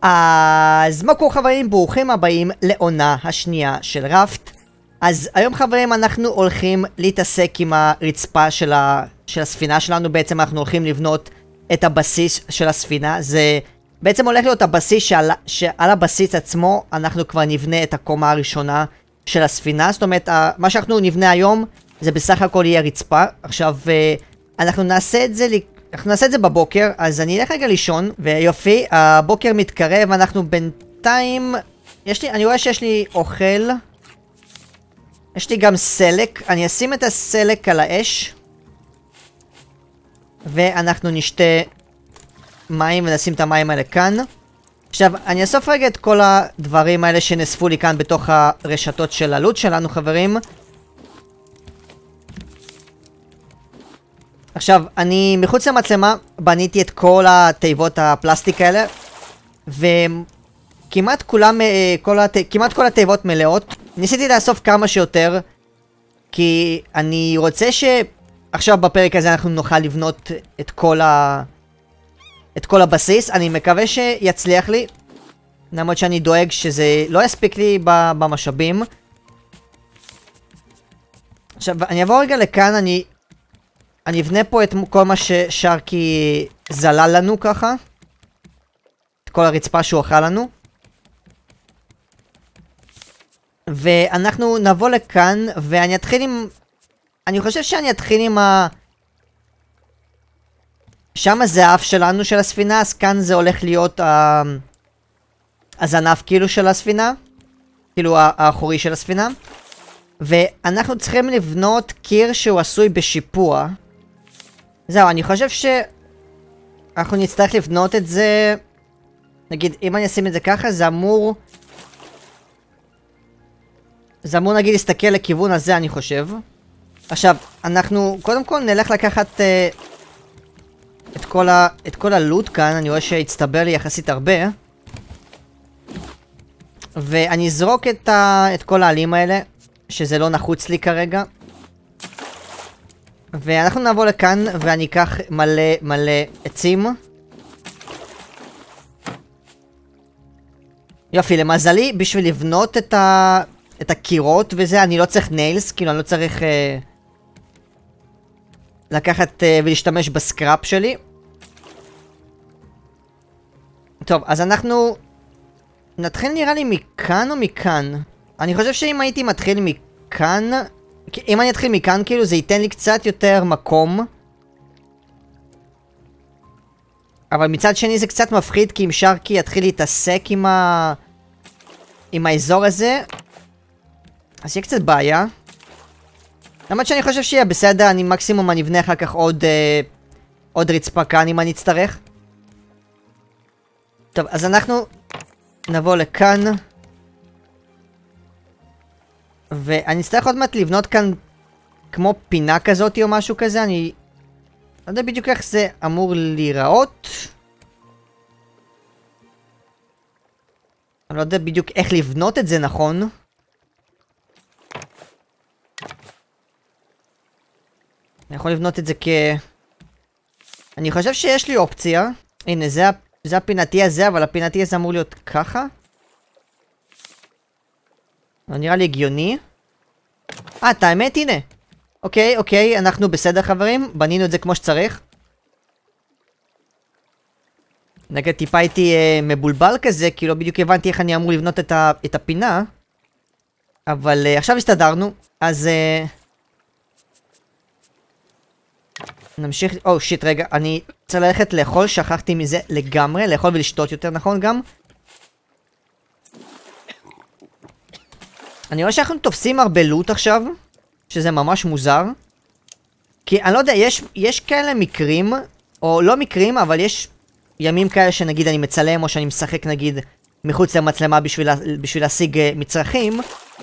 אז מה קורה חברים? ברוכים הבאים לעונה השנייה של ראפט. אז היום חברים אנחנו הולכים להתעסק עם הרצפה של הספינה שלנו. בעצם אנחנו הולכים לבנות את הבסיס של הספינה. זה בעצם הולך להיות הבסיס שעל הבסיס עצמו אנחנו כבר נבנה את הקומה הראשונה של הספינה. זאת אומרת, מה שאנחנו נבנה היום זה בסך הכל יהיה רצפה. עכשיו אנחנו נעשה את זה בבוקר, אז אני אלך רגע לישון, ויופי, הבוקר מתקרב, אנחנו בינתיים, אני רואה שיש לי אוכל, יש לי גם סלק, אני אשים את הסלק על האש, ואנחנו נשתה מים ונשים את המים האלה כאן. עכשיו, אני אסוף רגע את כל הדברים האלה שנאספו לי כאן בתוך הרשתות של הלוט שלנו חברים. עכשיו, אני מחוץ למצלמה בניתי את כל התיבות הפלסטיק האלה, וכמעט כמעט כל התיבות מלאות. ניסיתי לאסוף כמה שיותר, כי אני רוצה שעכשיו בפרק הזה אנחנו נוכל לבנות את כל הבסיס. אני מקווה שיצליח לי, למרות שאני דואג שזה לא יספיק לי במשאבים. עכשיו, אני אעבור רגע לכאן, אני אבנה פה את כל מה ששרקי זלל לנו ככה. את כל הרצפה שהוא אכל לנו. ואנחנו נבוא לכאן, ואני אתחיל עם... אני חושב שאני אתחיל עם שם זה האף שלנו של הספינה, אז כאן זה הולך להיות הזנף כאילו של הספינה. כאילו האחורי של הספינה. ואנחנו צריכים לבנות קיר שהוא עשוי בשיפוע. זהו, אני חושב שאנחנו נצטרך לבנות את זה. נגיד, אם אני אשים את זה ככה, זה אמור נגיד להסתכל לכיוון הזה, אני חושב. עכשיו, אנחנו קודם כל נלך לקחת את כל הלוט כאן. אני רואה שהצטבר לי יחסית הרבה. ואני אזרוק את כל העלים האלה, שזה לא נחוץ לי כרגע. ואנחנו נבוא לכאן ואני אקח מלא עצים. יופי, למזלי, בשביל לבנות את הקירות וזה, אני לא צריך ניילס, כאילו אני לא צריך לקחת ולהשתמש בסקראפ שלי. טוב, אז אנחנו נתחיל נראה לי מכאן או מכאן. אני חושב שאם הייתי מתחיל מכאן, אם אני אתחיל מכאן כאילו זה ייתן לי קצת יותר מקום. אבל מצד שני זה קצת מפחיד, כי אם שרקי יתחיל להתעסק עם האזור הזה, אז יהיה קצת בעיה. למרות שאני חושב שיהיה בסדר, אני מקסימום אני אבנה אחר כך עוד רצפה כאן אם אני אצטרך. טוב, אז אנחנו נבוא לכאן. ואני אצטרך עוד מעט לבנות כאן כמו פינה כזאת או משהו כזה. אני לא יודע בדיוק איך זה אמור להיראות. אני לא יודע בדיוק איך לבנות את זה נכון. אני יכול לבנות את זה אני חושב שיש לי אופציה. הנה, זה הפינתי הזה, אבל הפינתי הזה אמור להיות ככה. לא נראה לי הגיוני. את האמת, הנה. אוקיי, אנחנו בסדר חברים. בנינו את זה כמו שצריך. נגד טיפה הייתי מבולבל כזה, כי לא בדיוק הבנתי איך אני אמור לבנות את הפינה. אבל עכשיו הסתדרנו. אז נמשיך. שיט, רגע, אני צריך ללכת לאכול, שכחתי מזה לגמרי. לאכול ולשתות יותר נכון גם. אני רואה שאנחנו תופסים הרבה לוט עכשיו, שזה ממש מוזר. כי אני לא יודע, יש כאלה מקרים, או לא מקרים, אבל יש ימים כאלה שנגיד אני מצלם, או שאני משחק נגיד מחוץ למצלמה בשביל להשיג מצרכים,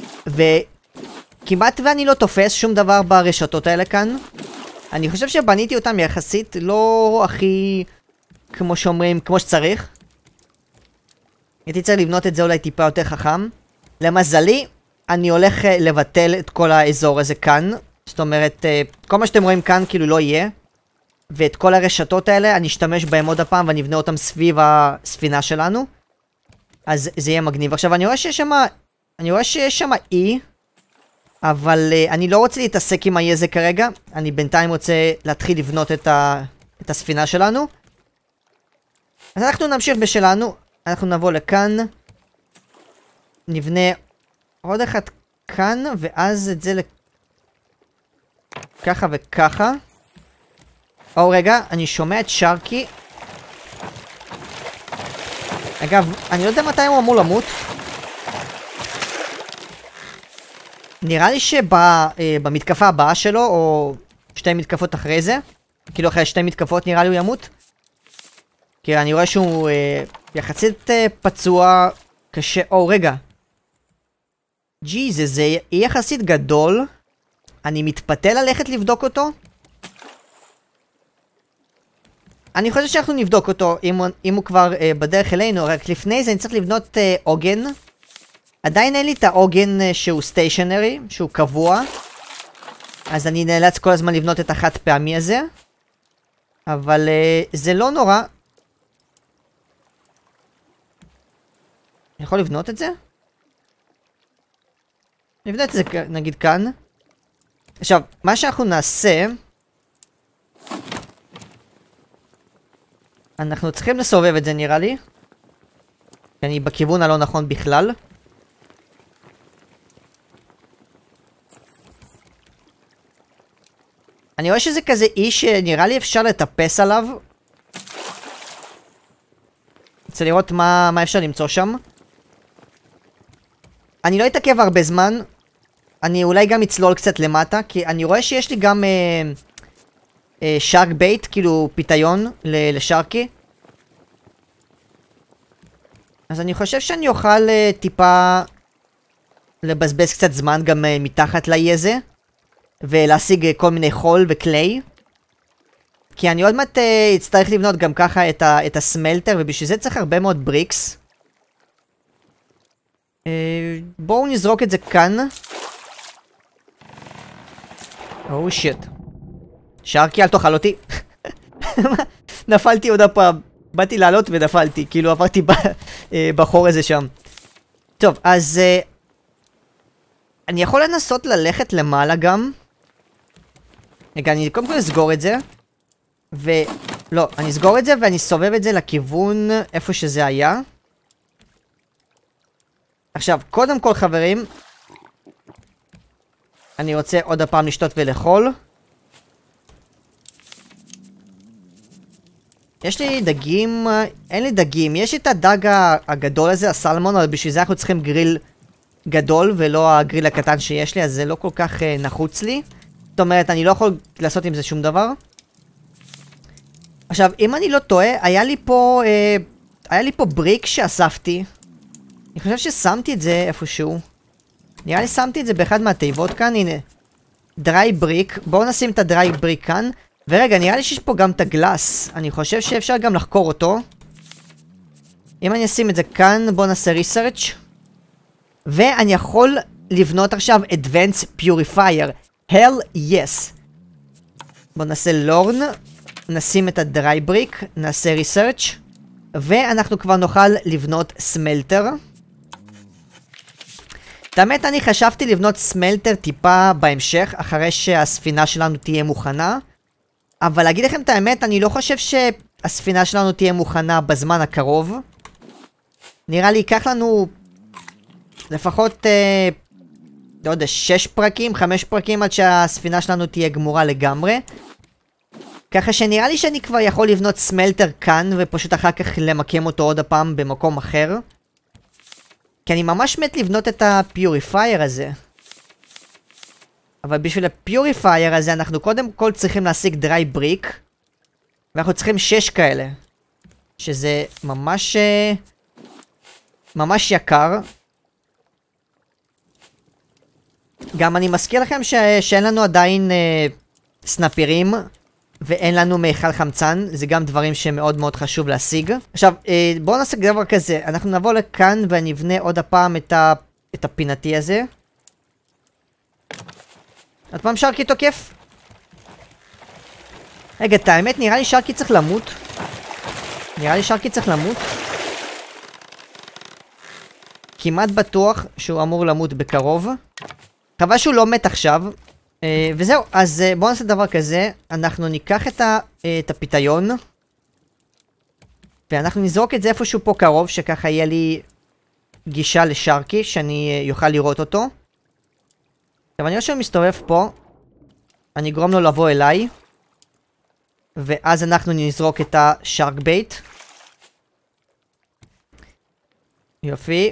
וכמעט ואני לא תופס שום דבר ברשתות האלה כאן. אני חושב שבניתי אותם יחסית לא הכי, כמו שאומרים, כמו שצריך. הייתי צריך לבנות את זה אולי טיפה יותר חכם. למזלי, אני הולך לבטל את כל האזור הזה כאן. זאת אומרת, כל מה שאתם רואים כאן כאילו לא יהיה. ואת כל הרשתות האלה אני אשתמש בהם עוד הפעם ואני אבנה אותם סביב הספינה שלנו. אז זה יהיה מגניב. עכשיו אני רואה שיש שם אי, אבל אני לא רוצה להתעסק עם האי הזה כרגע. אני בינתיים רוצה להתחיל לבנות את הספינה שלנו. אז אנחנו נמשיך בשלנו. אנחנו נבוא לכאן. נבנה עוד אחת כאן, ואז את זה ככה וככה. או רגע, אני שומע את שרקי. אגב, אני לא יודע מתי הוא אמור למות. נראה לי שבמתקפה הבאה שלו, או שתי מתקפות אחרי זה, כאילו אחרי שתי מתקפות נראה לי הוא ימות. כי אני רואה שהוא יחסית פצוע קשה. או רגע. ג'יזוס, זה יחסית גדול. אני מתפתה ללכת לבדוק אותו. אני חושב שאנחנו נבדוק אותו אם הוא כבר בדרך אלינו. רק לפני זה אני צריך לבנות עוגן. עדיין אין לי את העוגן שהוא סטיישנרי, שהוא קבוע. אז אני נאלץ כל הזמן לבנות את החד פעמי הזה. אבל זה לא נורא. אני יכול לבנות את זה? נבנה את זה נגיד כאן. עכשיו, מה שאנחנו נעשה, אנחנו צריכים לסובב את זה נראה לי. אני בכיוון הלא נכון בכלל. אני רואה שזה כזה אי שנראה לי אפשר לטפס עליו. רוצה לראות מה אפשר למצוא שם. אני לא אתעכב הרבה זמן. אני אולי גם אצלול קצת למטה, כי אני רואה שיש לי גם שרק בייט, כאילו פיתיון לשרקי. אז אני חושב שאני אוכל טיפה לבזבז קצת זמן גם מתחת לאי הזה, ולהשיג כל מיני חול וקליי. כי אני עוד מעט אצטרך לבנות גם ככה את הסמלטר, ובשביל זה צריך הרבה מאוד בריקס. בואו נזרוק את זה כאן. או שיט. שרקי, אל תאכל אותי. נפלתי עוד הפעם. באתי לעלות ונפלתי. כאילו עברתי בחור הזה שם. טוב, אז אני יכול לנסות ללכת למעלה גם. רגע, אני קודם כל אסגור את זה. לא, אני אסגור את זה ואני סובב את זה לכיוון איפה שזה היה. עכשיו, קודם כל חברים, אני רוצה עוד הפעם לשתות ולאכול. יש לי דגים, אין לי דגים, יש לי את הדג הגדול הזה, הסלמון, אבל בשביל זה אנחנו צריכים גריל גדול ולא הגריל הקטן שיש לי, אז זה לא כל כך נחוץ לי. זאת אומרת, אני לא יכול לעשות עם זה שום דבר. עכשיו, אם אני לא טועה, היה לי פה בריק שאספתי. אני חושב ששמתי את זה איפשהו. נראה לי שמתי את זה באחד מהתיבות כאן, הנה. דריי בריק, בואו נשים את הדריי בריק כאן. ורגע, נראה לי שיש פה גם את הגלאס. אני חושב שאפשר גם לחקור אותו. אם אני אשים את זה כאן, בואו נעשה ריסרצ'. ואני יכול לבנות עכשיו Advanced Purifier. Hell yes. בואו נעשה לורן. נשים את הדריי בריק, נעשה ריסרצ'. ואנחנו כבר נוכל לבנות סמלטר. באמת אני חשבתי לבנות סמלטר טיפה בהמשך, אחרי שהספינה שלנו תהיה מוכנה. אבל להגיד לכם את האמת, אני לא חושב שהספינה שלנו תהיה מוכנה בזמן הקרוב. נראה לי ייקח לנו לפחות, לא יודע, 6 פרקים, 5 פרקים עד שהספינה שלנו תהיה גמורה לגמרי. ככה שנראה לי שאני כבר יכול לבנות סמלטר כאן, ופשוט אחר כך למקם אותו עוד הפעם במקום אחר. כי אני ממש מת לבנות את הפיוריפייר הזה. אבל בשביל הפיוריפייר הזה אנחנו קודם כל צריכים להשיג דריי בריק. ואנחנו צריכים 6 כאלה. שזה ממש ממש יקר. גם אני מזכיר לכם שאין לנו עדיין סנפירים. ואין לנו מיכל חמצן, זה גם דברים שמאוד מאוד חשוב להשיג. עכשיו, בואו נעשה דבר כזה, אנחנו נבוא לכאן ונבנה עוד הפעם את הפינתי הזה. עוד פעם שרקי תוקף. רגע, את האמת, נראה לי שרקי צריך למות. כמעט בטוח שהוא אמור למות בקרוב. חבל שהוא לא מת עכשיו. וזהו, אז בואו נעשה דבר כזה. אנחנו ניקח את הפיתיון. ואנחנו נזרוק את זה איפשהו פה קרוב, שככה יהיה לי גישה לשרקי, שאני יוכל לראות אותו. עכשיו אני רואה שהוא מסתובב פה. אני אגרום לו לבוא אליי. ואז אנחנו נזרוק את השארק בייט. יופי.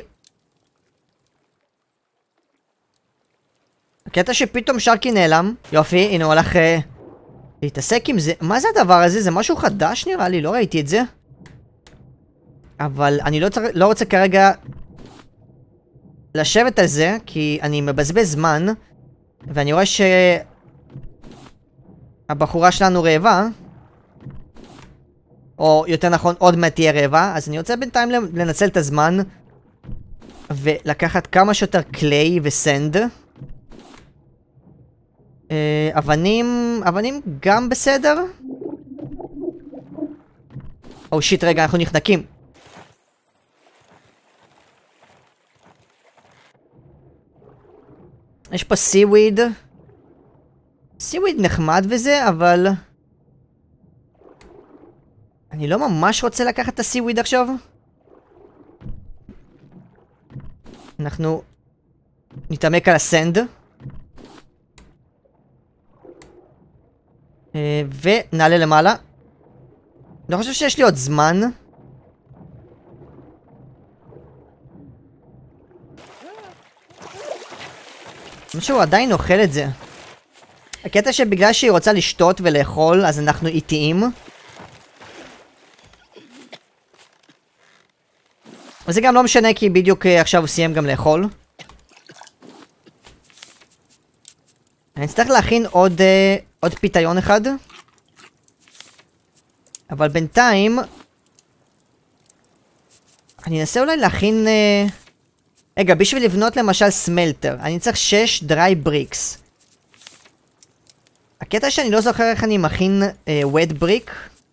הקטע שפתאום שרקי נעלם. יופי, הנה הוא הלך להתעסק עם זה. מה זה הדבר הזה? זה משהו חדש נראה לי, לא ראיתי את זה. אבל אני לא רוצה כרגע לשבת על זה, כי אני מבזבז זמן. ואני רואה שהבחורה שלנו רעבה. או יותר נכון, עוד מעט תהיה רעבה. אז אני רוצה בינתיים לנצל את הזמן ולקחת כמה שיותר קליי וסנד. אבנים גם בסדר? או שיט, רגע, אנחנו נחנקים. יש פה סיוויד. סיוויד נחמד וזה, אבל אני לא ממש רוצה לקחת את הסיוויד עכשיו. אנחנו נתעמק על הסנד. ונעלה למעלה. אני חושב שיש לי עוד זמן. משהו עדיין אוכל את זה. הקטע שבגלל שהיא רוצה לשתות ולאכול, אז אנחנו איטיים. וזה גם לא משנה, כי בדיוק עכשיו הוא סיים גם לאכול. אני אצטרך להכין עוד פיתיון אחד. אבל בינתיים אני אנסה אולי להכין רגע, בשביל לבנות למשל סמלטר אני צריך 6 דריי בריקס. הקטע שאני לא זוכר איך אני מכין wet brick.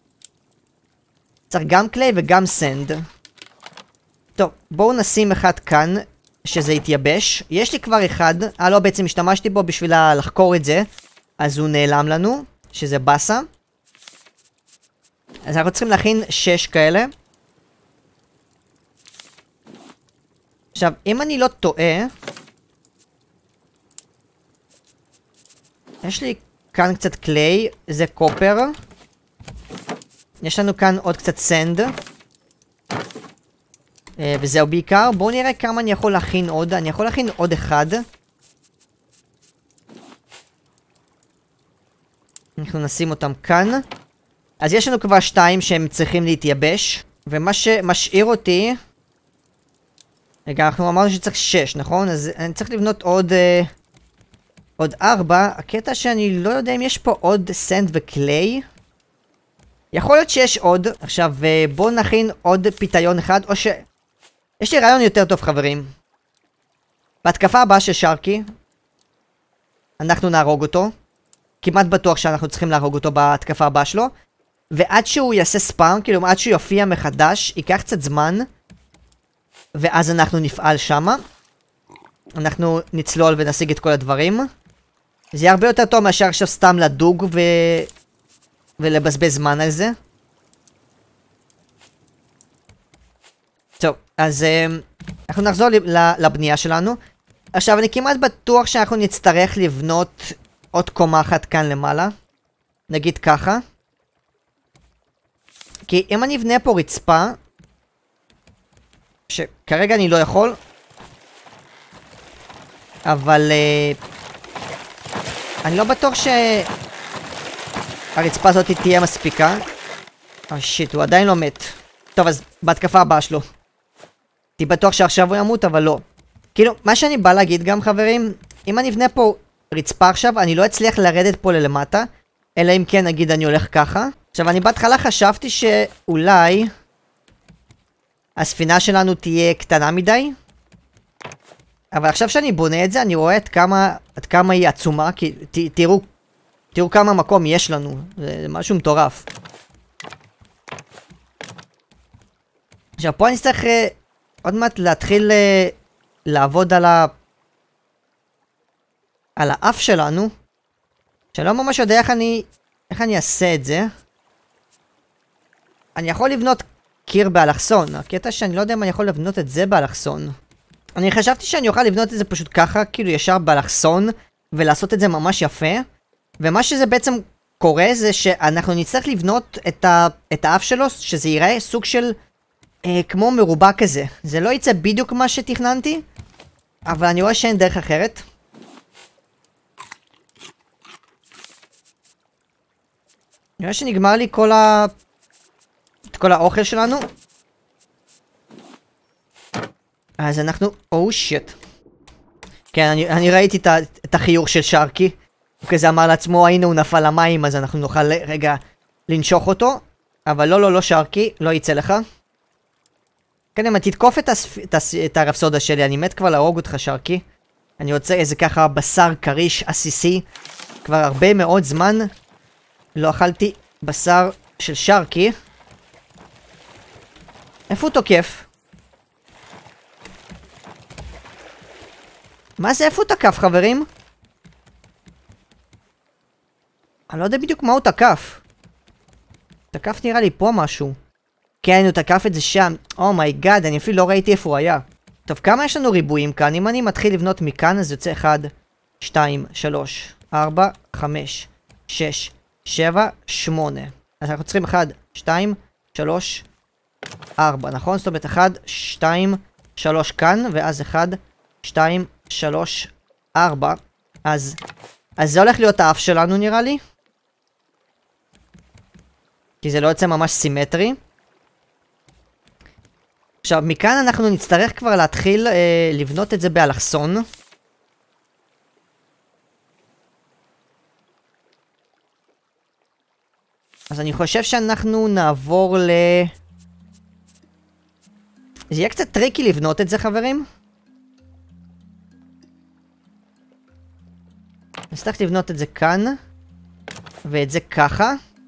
צריך גם קליי וגם סנד. טוב, בואו נשים אחד כאן שזה יתייבש. יש לי כבר אחד. לא, בעצם השתמשתי בו בשביל לחקור את זה, אז הוא נעלם לנו, שזה בסה. אז אנחנו צריכים להכין 6 כאלה. עכשיו, אם אני לא טועה, יש לי כאן קצת קליי, זה קופר. יש לנו כאן עוד קצת סנד. וזהו בעיקר. בואו נראה כמה אני יכול להכין עוד. אני יכול להכין עוד אחד. אנחנו נשים אותם כאן. אז יש לנו כבר 2 שהם צריכים להתייבש. ומה שמשאיר אותי... רגע, אנחנו אמרנו שצריך 6, נכון? אז אני צריך לבנות עוד 4. הקטע שאני לא יודע אם יש פה עוד סנד וקליי. יכול להיות שיש עוד. עכשיו בואו נכין עוד פיתיון אחד, או ש... יש לי רעיון יותר טוב, חברים. בהתקפה הבאה של שרקי אנחנו נהרוג אותו. כמעט בטוח שאנחנו צריכים להרוג אותו בהתקפה הבאה שלו. ועד שהוא יעשה ספאם, כאילו עד שהוא יופיע מחדש, ייקח קצת זמן. ואז אנחנו נפעל שמה. אנחנו נצלול ונשיג את כל הדברים. זה יהיה הרבה יותר טוב מאשר עכשיו סתם לדוג ולבזבז זמן על זה. טוב, אז אנחנו נחזור לבנייה שלנו. עכשיו אני כמעט בטוח שאנחנו נצטרך לבנות עוד קומה אחת כאן למעלה. נגיד ככה. כי אם אני אבנה פה רצפה, שכרגע אני לא יכול, אבל אני לא בטוח שהרצפה הזאת תהיה מספיקה. שיט, הוא עדיין לא מת. טוב, אז בהתקפה הבאה שלו הייתי בטוח שעכשיו הוא ימות, אבל לא. כאילו, מה שאני בא להגיד גם, חברים, אם אני אבנה פה רצפה עכשיו, אני לא אצליח לרדת פה ללמטה, אלא אם כן, נגיד, אני הולך ככה. עכשיו, אני בהתחלה חשבתי שאולי הספינה שלנו תהיה קטנה מדי, אבל עכשיו שאני בונה את זה, אני רואה עד כמה היא עצומה, כי תראו כמה מקום יש לנו. זה משהו מטורף. עכשיו, פה אני צריך עוד מעט להתחיל לעבוד על האף שלנו, שאני לא ממש יודע איך אני אעשה את זה. אני יכול לבנות קיר באלכסון, הקטע שאני לא יודע אם אני יכול לבנות את זה באלכסון. אני חשבתי שאני אוכל לבנות את זה פשוט ככה, כאילו ישר באלכסון, ולעשות את זה ממש יפה. ומה שזה בעצם קורה זה שאנחנו נצטרך לבנות את האף שלו, שזה ייראה סוג של כמו מרובע כזה. זה לא יצא בדיוק מה שתכננתי, אבל אני רואה שאין דרך אחרת. אני רואה שנגמר לי את כל האוכל שלנו. אז אנחנו... שיט. כן, אני ראיתי את החיוך של שרקי. הוא כזה אמר לעצמו, הנה הוא נפל למים, אז אנחנו נוכל רגע לנשוך אותו. אבל לא שרקי, לא יצא לך. כן, אם תתקוף את הרפסודה שלי, אני מת כבר להרוג אותך שרקי. אני רוצה איזה ככה בשר קריש עסיסי. כבר הרבה מאוד זמן לא אכלתי בשר של שרקי. איפה הוא תוקף? מה זה? איפה הוא תקף, חברים? אני לא יודע בדיוק מה הוא תקף. תקף נראה לי פה משהו. כן, הוא תקף את זה שם. אומייגאד, אני אפילו לא ראיתי איפה הוא היה. טוב, כמה יש לנו ריבועים כאן? אם אני מתחיל לבנות מכאן, אז יוצא 1, 2, 3, 4, 5, 6, 7, 8. אז אנחנו צריכים 1, 2, 3, 4, נכון? זאת אומרת 1, 2, 3 כאן, ואז 1, 2, 3, 4. אז זה הולך להיות האף שלנו נראה לי. כי זה לא יוצא ממש סימטרי. עכשיו, מכאן אנחנו נצטרך כבר להתחיל לבנות את זה באלכסון. אז אני חושב שאנחנו נעבור זה יהיה קצת טריקי לבנות את זה, חברים. נצטרך לבנות את זה כאן. ואת זה ככה.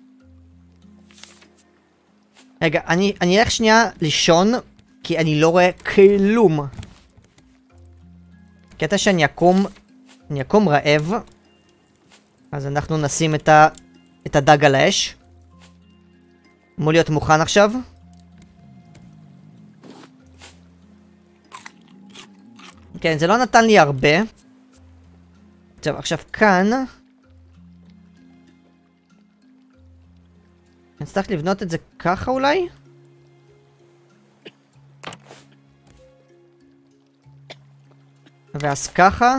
רגע, אני אלך שנייה לישון, כי אני לא רואה כלום. קטע שאני אקום רעב. אז אנחנו נשים את הדג על האש. אמור להיות מוכן עכשיו. כן, זה לא נתן לי הרבה. טוב, עכשיו כאן נצטרך לבנות את זה ככה אולי? ואז ככה.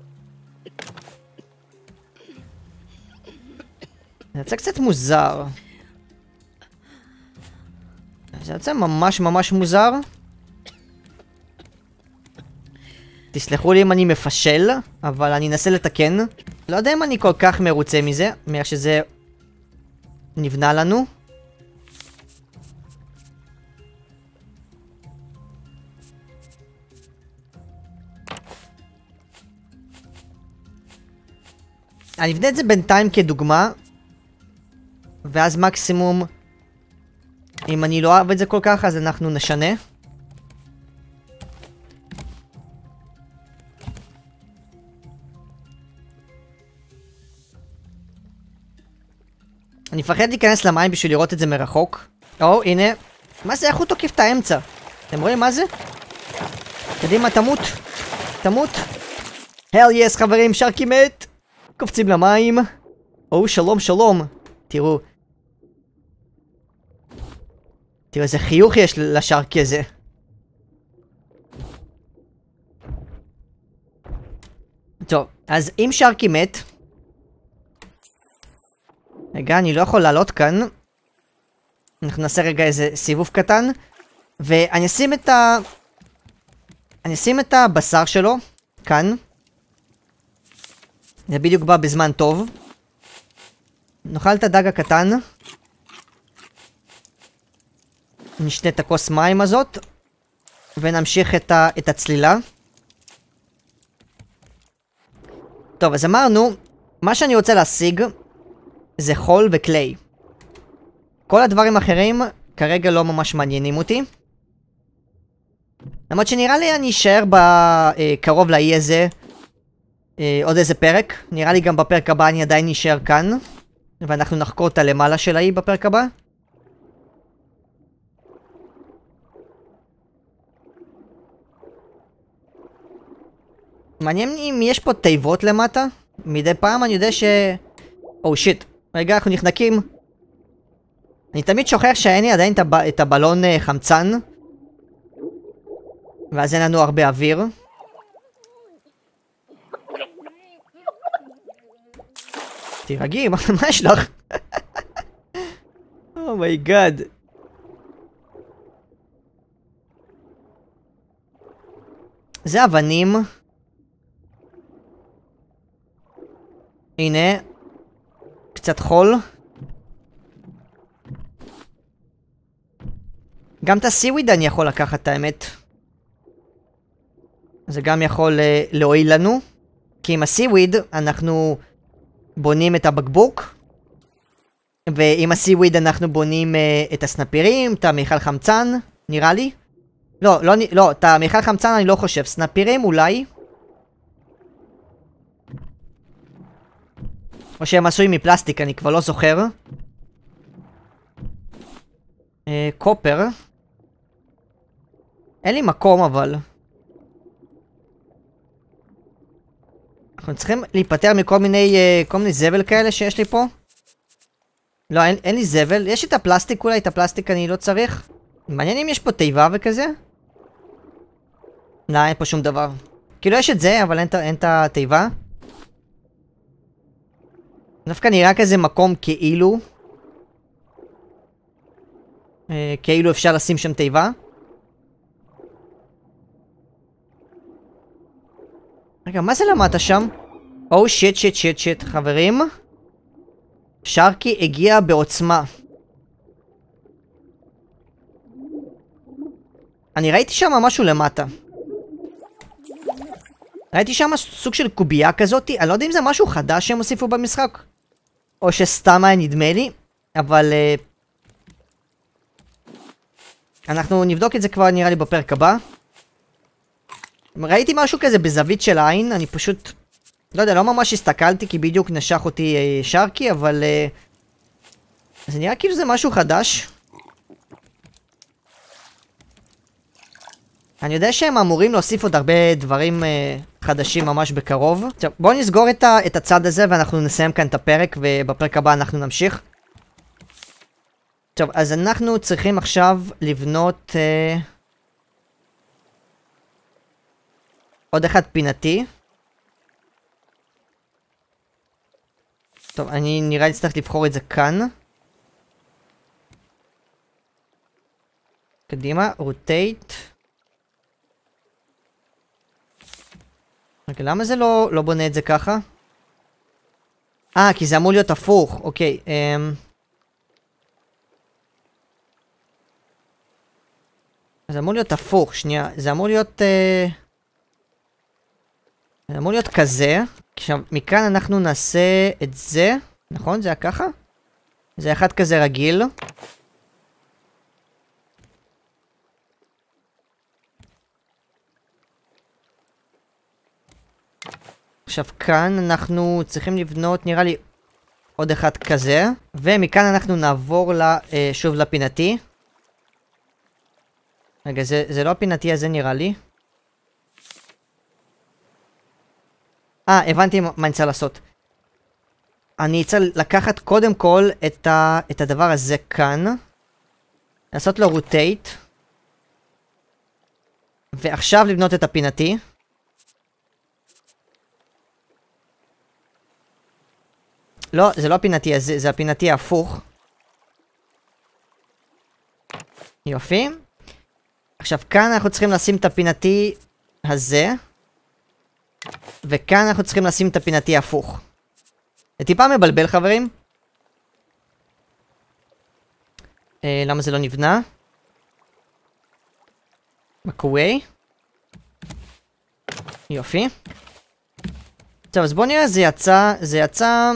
זה יוצא קצת מוזר. זה יוצא ממש ממש מוזר. תסלחו לי אם אני מפשל, אבל אני אנסה לתקן. לא יודע אם אני כל כך מרוצה מזה, מאיך שזה נבנה לנו. אני אבנה את זה בינתיים כדוגמה, ואז מקסימום, אם אני לא אוהב את זה כל כך, אז אנחנו נשנה. אני מפחד להיכנס למים בשביל לראות את זה מרחוק. הנה. מה זה? איך הוא תוקף את האמצע? אתם רואים מה זה? קדימה, תמות. תמות. הל יס, חברים, שרקי מת. קופצים למים. שלום, שלום. תראו. תראו איזה חיוך יש לשרקי הזה. טוב, אז אם שרקי מת... רגע, אני לא יכול לעלות כאן. אנחנו נעשה רגע איזה סיבוב קטן. ואני אשים את הבשר שלו כאן. זה בדיוק בא בזמן טוב. נאכל את הדג הקטן. נשתה את הכוס מים הזאת. ונמשיך את הצלילה. טוב, אז אמרנו, מה שאני רוצה להשיג זה חול וקליי. כל הדברים האחרים כרגע לא ממש מעניינים אותי. למרות שנראה לי אני אשאר קרוב לאי הזה עוד איזה פרק. נראה לי גם בפרק הבא אני עדיין נשאר כאן. ואנחנו נחקור את הלמעלה של האי בפרק הבא. מעניין אם יש פה תיבות למטה. מדי פעם אני יודע או שיט. רגע, אנחנו נחנקים. אני תמיד שוכח שאין לי עדיין את הבלון חמצן. ואז אין לנו הרבה אוויר. תירגעי, מה יש לך? אומייגאד. זה אבנים. הנה. קצת חול. גם את הסיוויד אני יכול לקחת את האמת. זה גם יכול להועיל לנו. כי עם הסיוויד אנחנו בונים את הבקבוק. ועם הסיוויד אנחנו בונים את הסנפירים, את המיכל חמצן, נראה לי. לא, את המיכל חמצן אני לא חושב. סנפירים אולי. או שהם עשויים מפלסטיק, אני כבר לא זוכר. קופר. אין לי מקום אבל. אנחנו צריכים להיפטר מכל מיני זבל כאלה שיש לי פה. לא, אין לי זבל. יש את הפלסטיק אולי, את הפלסטיק אני לא צריך. מעניין אם יש פה תיבה וכזה. אין פה שום דבר. כאילו יש את זה, אבל אין את התיבה. דווקא נראה כזה מקום כאילו. כאילו אפשר לשים שם תיבה. רגע, מה זה למטה שם? או שיט, חברים. שרקי הגיע בעוצמה. אני ראיתי שם משהו למטה. ראיתי שם סוג של קובייה כזאת. אני לא יודע אם זה משהו חדש שהם הוסיפו במשחק. או שסתם היה נדמה לי. אבל אנחנו נבדוק את זה כבר נראה לי בפרק הבא. ראיתי משהו כזה בזווית של העין. אני פשוט לא יודע, לא ממש הסתכלתי כי בדיוק נשך אותי שרקי, אבל זה נראה כאילו זה משהו חדש. אני יודע שהם אמורים להוסיף עוד הרבה דברים חדשים ממש בקרוב. עכשיו, בואו נסגור את הצד הזה ואנחנו נסיים כאן את הפרק, ובפרק הבא אנחנו נמשיך. טוב, אז אנחנו צריכים עכשיו לבנות עוד אחד פינתי. טוב, אני נראה לי צריך לבחור את זה כאן. קדימה, רוטייט. רגע, למה זה לא בונה את זה ככה? כי זה אמור להיות הפוך, אוקיי. זה אמור להיות הפוך, שנייה. זה אמור להיות כזה. עכשיו, מכאן אנחנו נעשה את זה. נכון? זה היה ככה? זה אחד כזה רגיל. עכשיו כאן אנחנו צריכים לבנות נראה לי עוד אחד כזה. ומכאן אנחנו נעבור שוב לפינתי. רגע, זה לא הפינתי הזה נראה לי. הבנתי מה אני צריך לעשות. אני צריך לקחת קודם כל את הדבר הזה כאן. לעשות לו רוטייט. ועכשיו לבנות את הפינתי. לא, זה לא הפינתי הזה, זה הפינתי ההפוך. יופי. עכשיו כאן אנחנו צריכים לשים את הפינתי הזה. וכאן אנחנו צריכים לשים את הפינתי ההפוך. זה טיפה מבלבל חברים. למה זה לא נבנה? מקווי. יופי. טוב, אז בואו נראה, זה יצא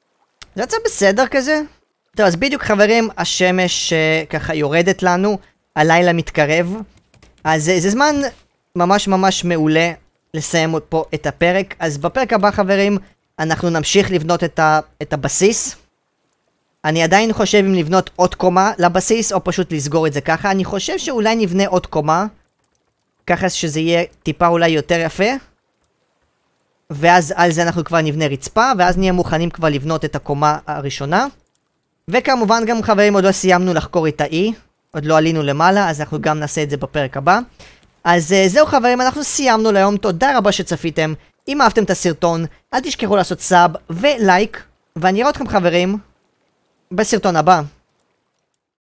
בסדר כזה. טוב, אז בדיוק חברים, השמש ככה יורדת לנו. הלילה מתקרב. אז זה זמן ממש ממש מעולה לסיים פה את הפרק. אז בפרק הבא חברים, אנחנו נמשיך לבנות את הבסיס. אני עדיין חושב אם לבנות עוד קומה לבסיס, או פשוט לסגור את זה ככה. אני חושב שאולי נבנה עוד קומה, ככה שזה יהיה טיפה אולי יותר יפה. ואז על זה אנחנו כבר נבנה רצפה, ואז נהיה מוכנים כבר לבנות את הקומה הראשונה. וכמובן גם חברים, עוד לא סיימנו לחקור את האי, עוד לא עלינו למעלה, אז אנחנו גם נעשה את זה בפרק הבא. אז זהו חברים, אנחנו סיימנו להיום, תודה רבה שצפיתם. אם אהבתם את הסרטון, אל תשכחו לעשות סאב ולייק, ואני אראה אתכם חברים בסרטון הבא.